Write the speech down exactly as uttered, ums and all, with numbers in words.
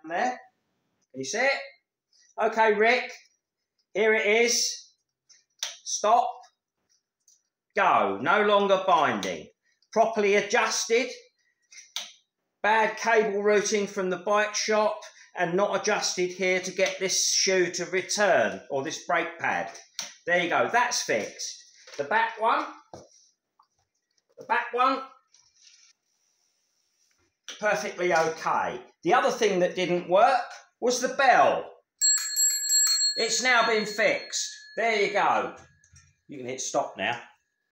there. Can you see it? Okay, Rick, here it is. Stop. Go. No longer binding. Properly adjusted. Bad cable routing from the bike shop and not adjusted here to get this shoe to return, or this brake pad. There you go. That's fixed. The back one. The back one. Perfectly okay. The other thing that didn't work was the bell. It's now been fixed. There you go. You can hit stop now.